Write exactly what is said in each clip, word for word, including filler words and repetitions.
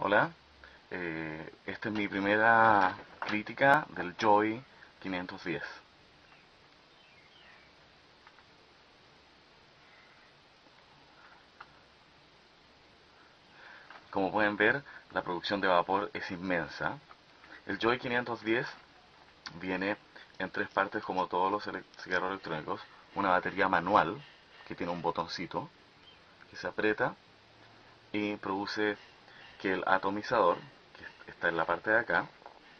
Hola, eh, esta es mi primera crítica del Joy quinientos diez. Como pueden ver, la producción de vapor es inmensa. El Joy quinientos diez viene en tres partes como todos los ele- cigarros electrónicos. Una batería manual que tiene un botoncito que se aprieta y produce que el atomizador, que está en la parte de acá,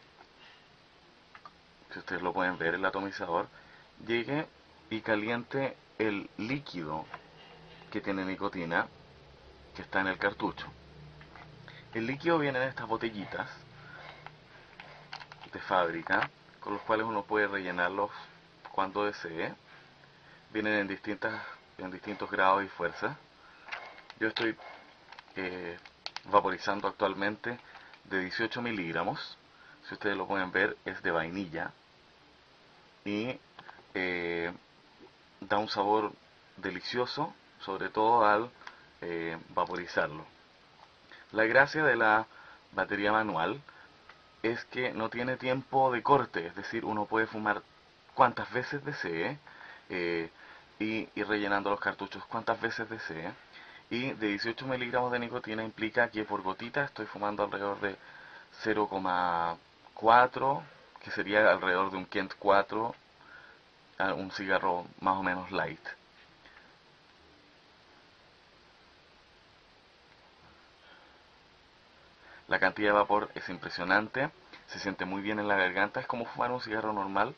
si ustedes lo pueden ver, el atomizador, llegue y caliente el líquido que tiene nicotina que está en el cartucho. El líquido viene en estas botellitas de fábrica con los cuales uno puede rellenarlos cuando desee. Vienen en distintas en distintos grados y fuerzas. Yo estoy eh, vaporizando actualmente de dieciocho miligramos. Si ustedes lo pueden ver, es de vainilla y eh, da un sabor delicioso, sobre todo al eh, vaporizarlo. La gracia de la batería manual es que no tiene tiempo de corte, es decir, uno puede fumar cuantas veces desee eh, y ir rellenando los cartuchos cuantas veces desee. Y de dieciocho miligramos de nicotina implica que por gotita estoy fumando alrededor de cero coma cuatro, que sería alrededor de un Kent cuatro, un cigarro más o menos light. La cantidad de vapor es impresionante, se siente muy bien en la garganta, es como fumar un cigarro normal.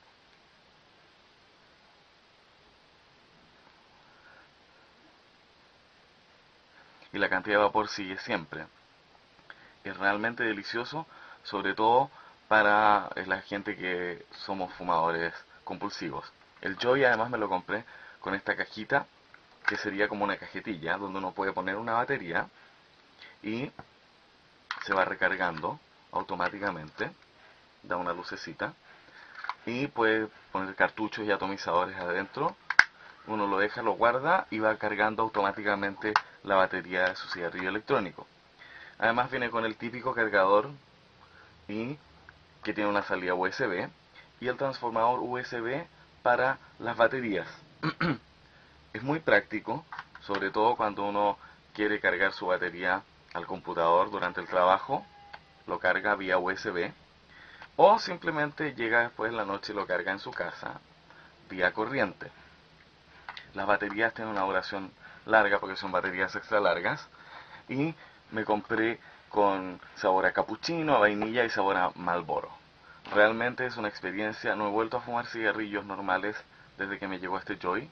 Y la cantidad de vapor sigue siempre. Es realmente delicioso, sobre todo para la gente que somos fumadores compulsivos. El Joy además me lo compré con esta cajita, que sería como una cajetilla, donde uno puede poner una batería y se va recargando automáticamente, da una lucecita, y puede poner cartuchos y atomizadores adentro. Uno lo deja, lo guarda y va cargando automáticamente la batería de su cigarrillo electrónico. Además viene con el típico cargador y que tiene una salida U S B y el transformador U S B para las baterías. Es muy práctico, sobre todo cuando uno quiere cargar su batería al computador durante el trabajo, lo carga vía U S B, o simplemente llega después en la noche y lo carga en su casa vía corriente. Las baterías tienen una duración larga porque son baterías extra largas y me compré con sabor a capuchino, a vainilla y sabor a Marlboro. Realmente es una experiencia, no he vuelto a fumar cigarrillos normales desde que me llegó este Joy.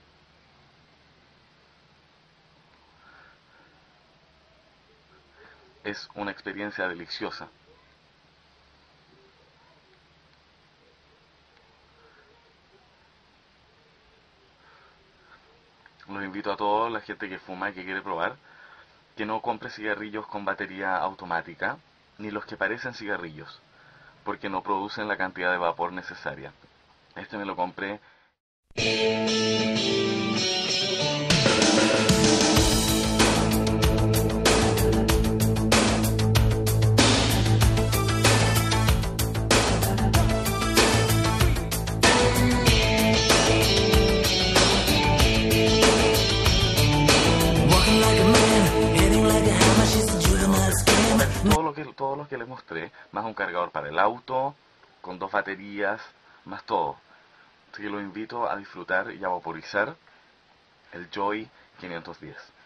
Es una experiencia deliciosa. Los invito a todos, la gente que fuma y que quiere probar, que no compre cigarrillos con batería automática, ni los que parecen cigarrillos, porque no producen la cantidad de vapor necesaria. Este me lo compré. Todo lo que, todo lo que les mostré, más un cargador para el auto, con dos baterías, más todo. Así que los invito a disfrutar y a vaporizar el Joy quinientos diez.